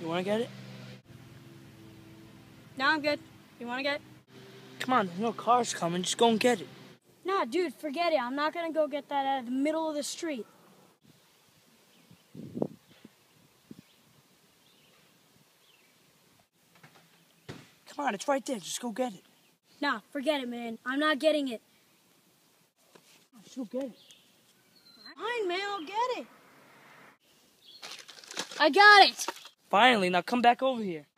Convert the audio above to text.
You want to get it? No, I'm good. You want to get it? Come on, there's no cars coming. Just go and get it. Nah, dude, forget it. I'm not going to go get that out of the middle of the street. Come on, it's right there. Just go get it. Nah, forget it, man. I'm not getting it. Just go get it. Fine, man, I'll get it. I got it. Finally, now come back over here.